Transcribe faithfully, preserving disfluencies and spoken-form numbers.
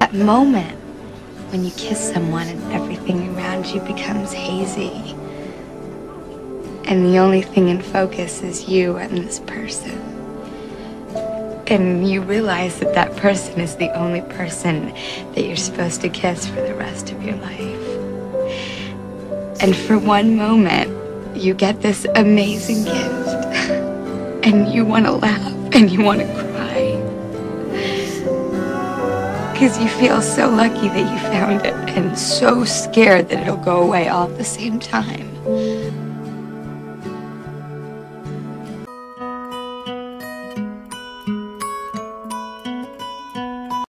That moment when you kiss someone and everything around you becomes hazy. And the only thing in focus is you and this person. And you realize that that person is the only person that you're supposed to kiss for the rest of your life. And for one moment, you get this amazing gift. And you want to laugh and you want to cry. Because you feel so lucky that you found it and so scared that it'll go away all at the same time.